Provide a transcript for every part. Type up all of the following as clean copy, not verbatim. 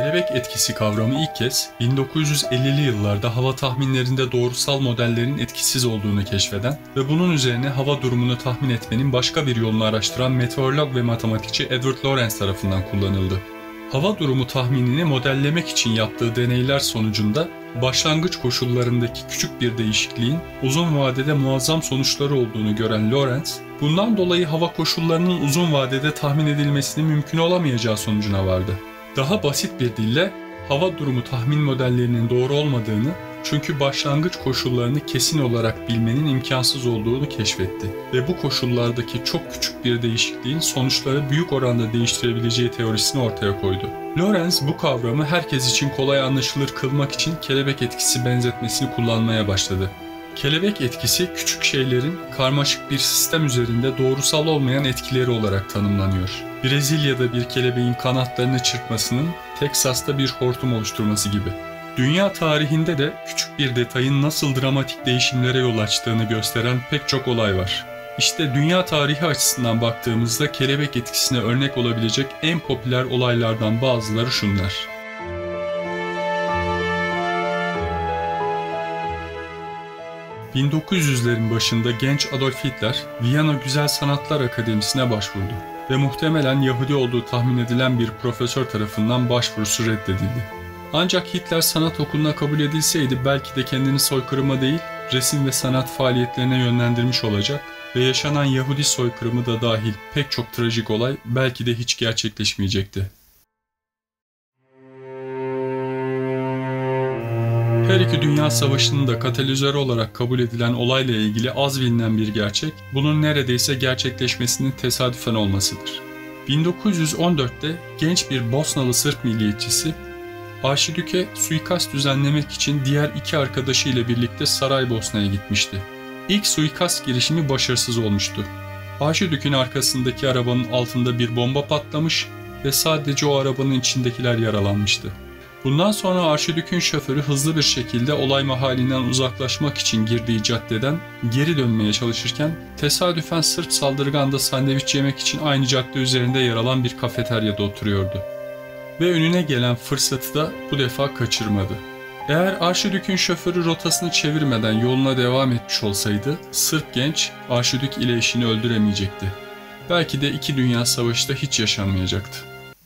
Kelebek etkisi kavramı ilk kez 1950'li yıllarda hava tahminlerinde doğrusal modellerin etkisiz olduğunu keşfeden ve bunun üzerine hava durumunu tahmin etmenin başka bir yolunu araştıran meteorolog ve matematikçi Edward Lorenz tarafından kullanıldı. Hava durumu tahminini modellemek için yaptığı deneyler sonucunda başlangıç koşullarındaki küçük bir değişikliğin uzun vadede muazzam sonuçları olduğunu gören Lorenz, bundan dolayı hava koşullarının uzun vadede tahmin edilmesinin mümkün olamayacağı sonucuna vardı. Daha basit bir dille hava durumu tahmin modellerinin doğru olmadığını, çünkü başlangıç koşullarını kesin olarak bilmenin imkansız olduğunu keşfetti ve bu koşullardaki çok küçük bir değişikliğin sonuçları büyük oranda değiştirebileceği teorisini ortaya koydu. Lorenz bu kavramı herkes için kolay anlaşılır kılmak için kelebek etkisi benzetmesini kullanmaya başladı. Kelebek etkisi küçük şeylerin karmaşık bir sistem üzerinde doğrusal olmayan etkileri olarak tanımlanıyor. Brezilya'da bir kelebeğin kanatlarını çırpmasının Teksas'ta bir hortum oluşturması gibi. Dünya tarihinde de küçük bir detayın nasıl dramatik değişimlere yol açtığını gösteren pek çok olay var. İşte dünya tarihi açısından baktığımızda kelebek etkisine örnek olabilecek en popüler olaylardan bazıları şunlar. ...1900'lerin başında genç Adolf Hitler, Viyana Güzel Sanatlar Akademisi'ne başvurdu ve muhtemelen Yahudi olduğu tahmin edilen bir profesör tarafından başvurusu reddedildi. Ancak Hitler sanat okuluna kabul edilseydi belki de kendini soykırıma değil, resim ve sanat faaliyetlerine yönlendirmiş olacak ve yaşanan Yahudi soykırımı da dahil pek çok trajik olay belki de hiç gerçekleşmeyecekti. Her iki Dünya Savaşı'nın da katalizörü olarak kabul edilen olayla ilgili az bilinen bir gerçek, bunun neredeyse gerçekleşmesinin tesadüfen olmasıdır. 1914'te genç bir Bosnalı Sırp milliyetçisi, Arşidük'e suikast düzenlemek için diğer iki arkadaşıyla birlikte Saraybosna'ya gitmişti. İlk suikast girişimi başarısız olmuştu. Arşidük'ün arkasındaki arabanın altında bir bomba patlamış ve sadece o arabanın içindekiler yaralanmıştı. Bundan sonra Arşidük'ün şoförü hızlı bir şekilde olay mahallinden uzaklaşmak için girdiği caddeden geri dönmeye çalışırken tesadüfen Sırp saldırgan da sandviç yemek için aynı cadde üzerinde yer alan bir kafeteryada oturuyordu. Ve önüne gelen fırsatı da bu defa kaçırmadı. Eğer Arşidük'ün şoförü rotasını çevirmeden yoluna devam etmiş olsaydı, Sırp genç Arşidük ile eşini öldüremeyecekti. Belki de iki Dünya Savaşı da hiç yaşanmayacaktı.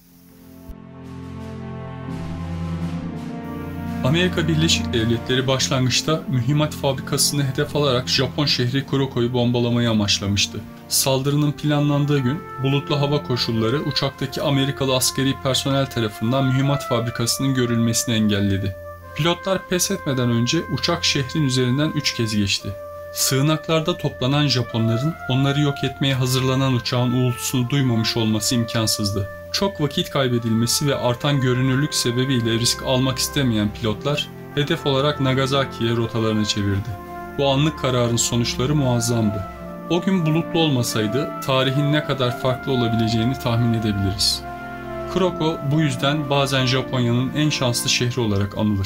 Amerika Birleşik Devletleri başlangıçta mühimmat fabrikasını hedef alarak Japon şehri Kuroko'yu bombalamayı amaçlamıştı. Saldırının planlandığı gün bulutlu hava koşulları uçaktaki Amerikalı askeri personel tarafından mühimmat fabrikasının görülmesini engelledi. Pilotlar pes etmeden önce uçak şehrin üzerinden 3 kez geçti. Sığınaklarda toplanan Japonların onları yok etmeye hazırlanan uçağın uğultusunu duymamış olması imkansızdı. Çok vakit kaybedilmesi ve artan görünürlük sebebiyle risk almak istemeyen pilotlar hedef olarak Nagasaki'ye rotalarını çevirdi. Bu anlık kararın sonuçları muazzamdı. O gün bulutlu olmasaydı tarihin ne kadar farklı olabileceğini tahmin edebiliriz. Kuroko bu yüzden bazen Japonya'nın en şanslı şehri olarak anılır.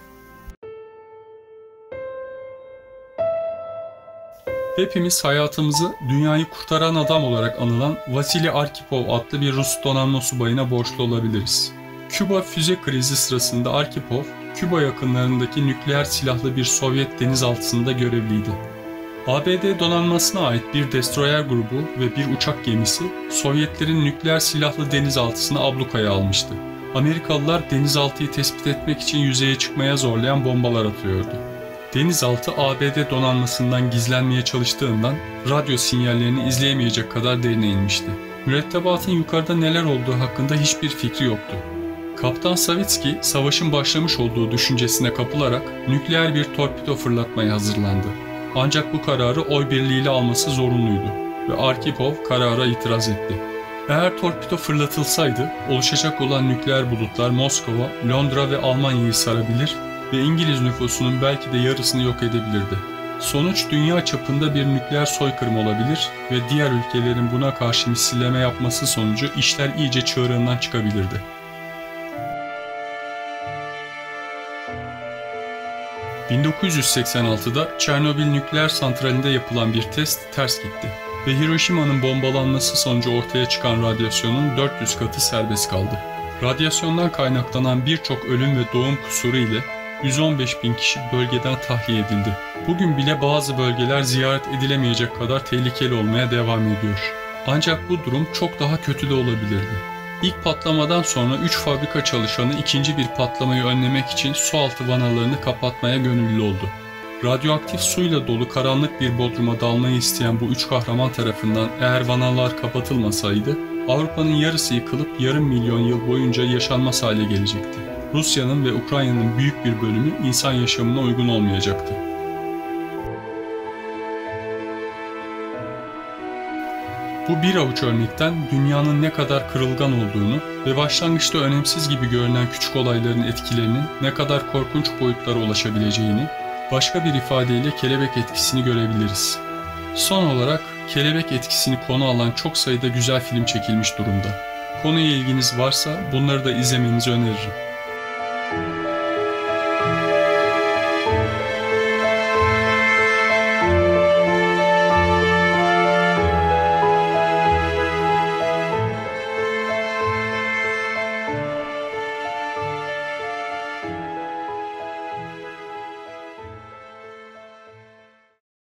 Hepimiz hayatımızı dünyayı kurtaran adam olarak anılan Vasili Arkhipov adlı bir Rus donanma subayına borçlu olabiliriz. Küba füze krizi sırasında Arkhipov, Küba yakınlarındaki nükleer silahlı bir Sovyet denizaltısında görevliydi. ABD donanmasına ait bir destroyer grubu ve bir uçak gemisi, Sovyetlerin nükleer silahlı denizaltısını ablukaya almıştı. Amerikalılar denizaltıyı tespit etmek için yüzeye çıkmaya zorlayan bombalar atıyordu. Denizaltı ABD donanmasından gizlenmeye çalıştığından radyo sinyallerini izleyemeyecek kadar derine inmişti. Mürettebatın yukarıda neler olduğu hakkında hiçbir fikri yoktu. Kaptan Savitski, savaşın başlamış olduğu düşüncesine kapılarak nükleer bir torpido fırlatmaya hazırlandı. Ancak bu kararı oy birliğiyle alması zorunluydu ve Arkhipov karara itiraz etti. Eğer torpido fırlatılsaydı, oluşacak olan nükleer bulutlar Moskova, Londra ve Almanya'yı sarabilir ve İngiliz nüfusunun belki de yarısını yok edebilirdi. Sonuç dünya çapında bir nükleer soykırım olabilir ve diğer ülkelerin buna karşı misilleme yapması sonucu işler iyice çığırından çıkabilirdi. ...1986'da Çernobil nükleer santralinde yapılan bir test ters gitti ve Hiroşima'nın bombalanması sonucu ortaya çıkan radyasyonun 400 katı serbest kaldı. Radyasyondan kaynaklanan birçok ölüm ve doğum kusuru ile 115 bin kişi bölgeden tahliye edildi. Bugün bile bazı bölgeler ziyaret edilemeyecek kadar tehlikeli olmaya devam ediyor. Ancak bu durum çok daha kötü de olabilirdi. İlk patlamadan sonra 3 fabrika çalışanı ikinci bir patlamayı önlemek için sualtı vanalarını kapatmaya gönüllü oldu. Radyoaktif suyla dolu karanlık bir bodruma dalmayı isteyen bu 3 kahraman tarafından eğer vanalar kapatılmasaydı, Avrupa'nın yarısı yıkılıp yarım milyon yıl boyunca yaşanmaz hale gelecekti. Rusya'nın ve Ukrayna'nın büyük bir bölümü insan yaşamına uygun olmayacaktı. Bu bir avuç örnekten dünyanın ne kadar kırılgan olduğunu ve başlangıçta önemsiz gibi görünen küçük olayların etkilerinin ne kadar korkunç boyutlara ulaşabileceğini, başka bir ifadeyle kelebek etkisini görebiliriz. Son olarak kelebek etkisini konu alan çok sayıda güzel film çekilmiş durumda. Konuya ilginiz varsa bunları da izlemenizi öneririm.